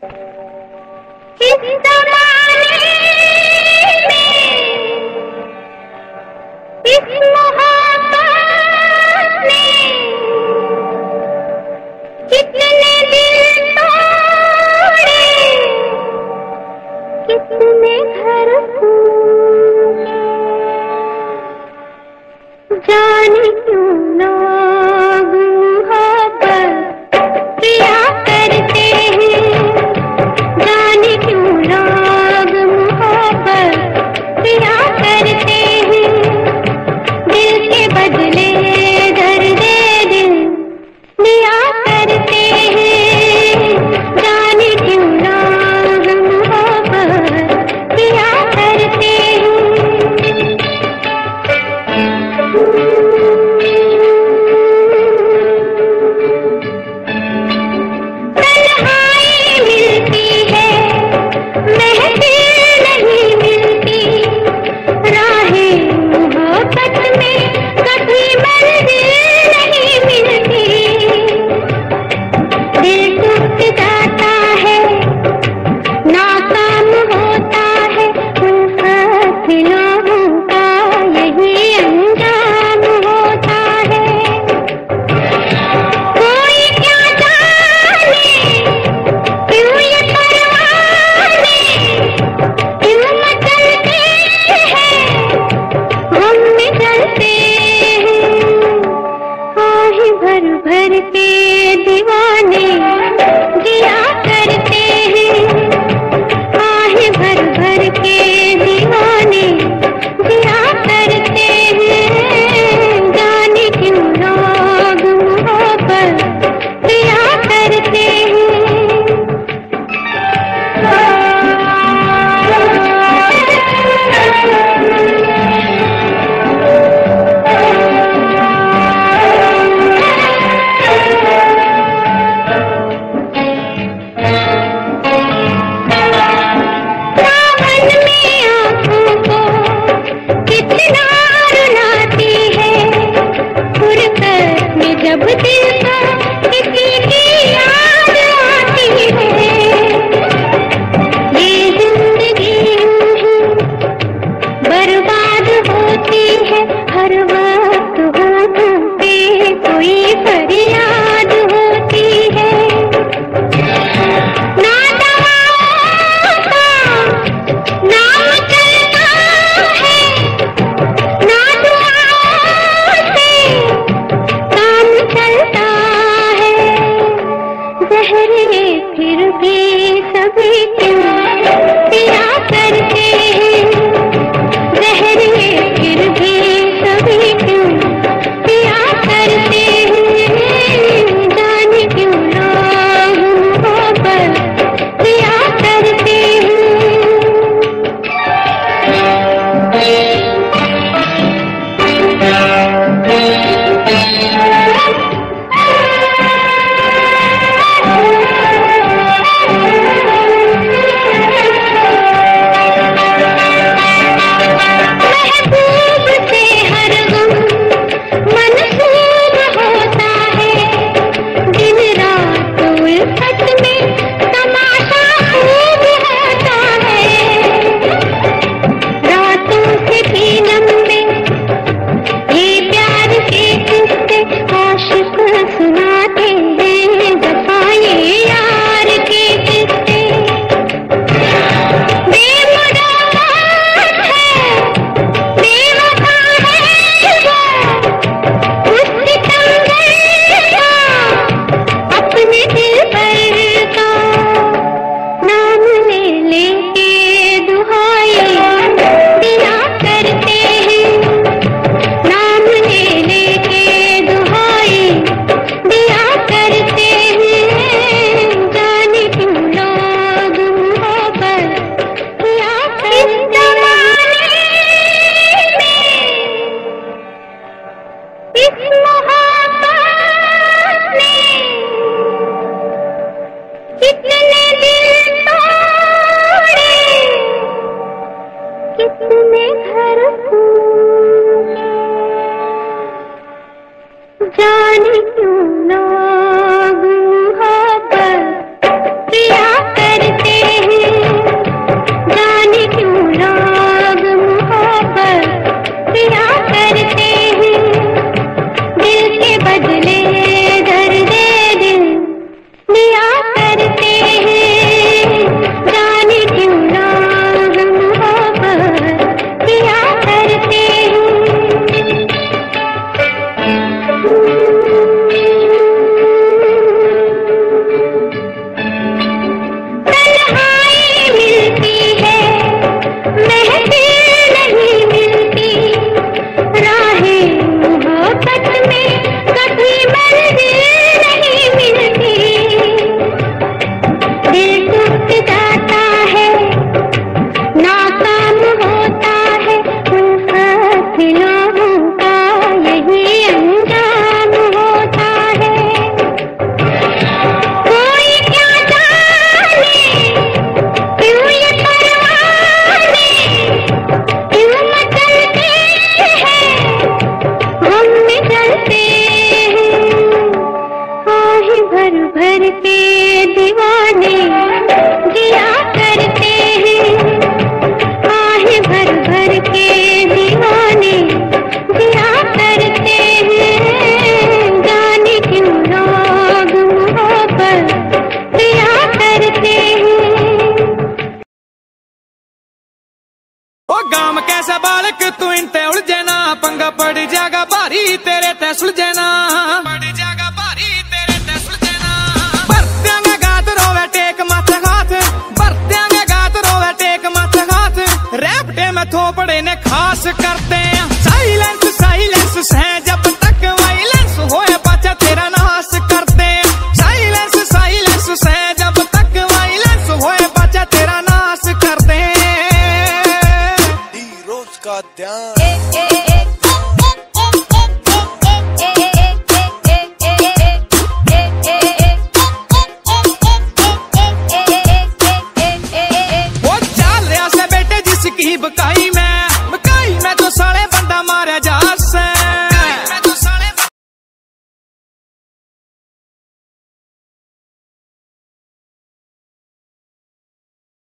इस ज़माने में इस मोहब्बत ने कितने दिल तोड़े, कितने घर फूटे, जाने क्यों लोग मोहब्बत किया करते हैं, जाने क्यों लोग मोहब्बत किया करते हैं, दिल के बदले दर्द दिल लिया करते हैं, जाने क्यों लोग मोहब्बत किया करते हैं। भर भर के दीवाने जिया करते हैं, आहे भर भर के दीवाने जिया करते हैं, जाने क्यों लोग मोहब्बत किया करते हैं। जब दिल को किसी की याद आती है, ये जिंदगी बर्बाद होती है, हर वक्त होठों पे कोई फरियाद होती है, ना दवाओं का नाम चलता है, ना दुआओं से चलता है, जहरे फिर भी सभी क्यों पिया करते हैं, जहरे फिर भी सभी क्यों पिया करते हैं, जाने क्यों लोग मोहब्बत किया करते हैं। दिया सुलझे ना, बड़ी जगह भारी तेरे ते सुलझे ना। भर देंगे गात रोवे टेक माथे हाथ, भर देंगे गात रोवे टेक माथे हाथ। रैपटे में थोपड़े ने खास करते हैं, साइलेंस साइलेंस है जब तक वायलेंस होए पाचा तेरा नाश करते हैं। साइलेंस साइलेंस है जब तक वायलेंस होए पाचा तेरा नाश करते हैं। रोज का ध्यान